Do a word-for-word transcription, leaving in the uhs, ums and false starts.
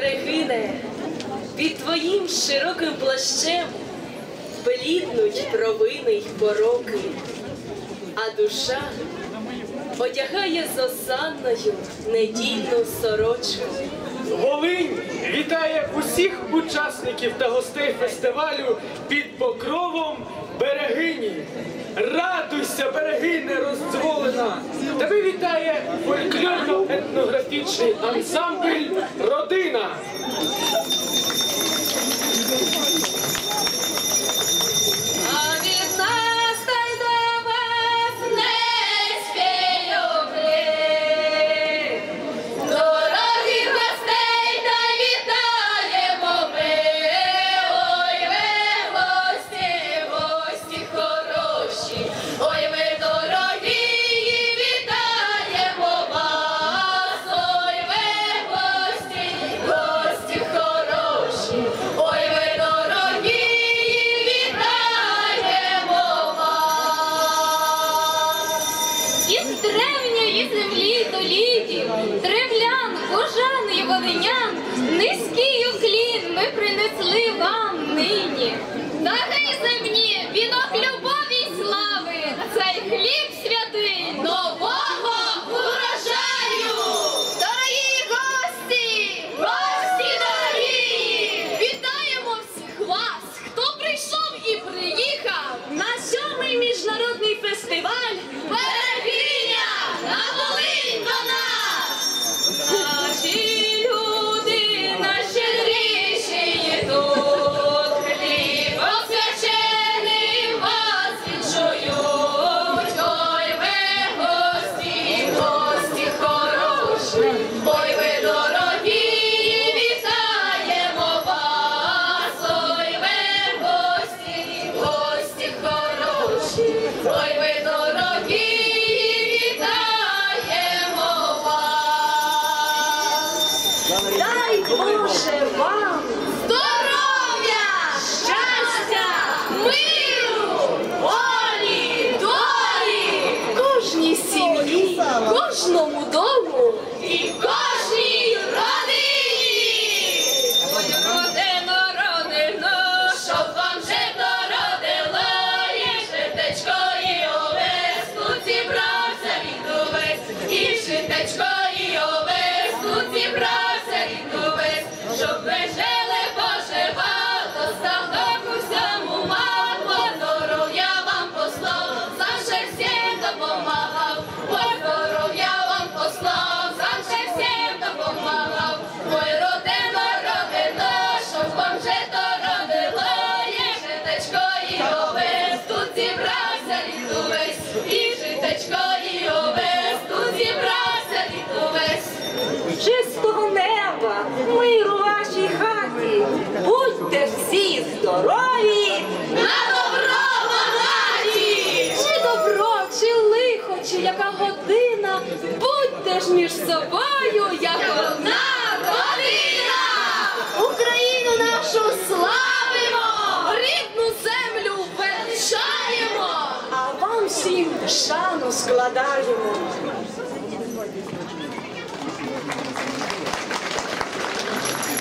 берегине, під твоїм широким плащем бліднуть провини й пороки, а душа одягає з осанною недільну сорочку. Волинь вітає усіх учасників та гостей фестивалю під покровом берегині. Радуйся, берегине роздзволена! Тебе вітає фольклорно-етнографічний ансамбль «Родина». Низький уклін ми принесли вам нині. Дари земні вінок любові й слави, цей хліб святий нового урожаю. Дорогі гості, гості дорогі, вітаємо всіх вас, хто прийшов і приїхав на сьомий міжнародний фестиваль «Берегиня» на Волинь до нас. Наші дай Боже вам здоров'я, щастя, миру, волі, долі, кожній сім'ї, кожному дому і кожній родині. Ой, родино, родино, щоб вам жито родило, і житечко, і овес, тут зібрався рід увесь, і житечко, і овес, тут зібрався. Щоб ви жили, поживали, став у всьому мало, здоров'я вам послав, завжди всім допомагав, ой, здоров'я вам послав, завжди всім допомагав, ой, родино, родино, щоб вам жито родило, є житечко і овес, тут зібрався рід увесь, і житечко і овес, тут зібрався рід увесь. Чистого неба, миру вашій хаті, будьте всі здорові, на добро багаті! Чи добро, чи лихо, чи яка година, будьте ж між собою, як одна родина! Україну нашу славимо, рідну землю величаємо, А вам всім шану складаємо.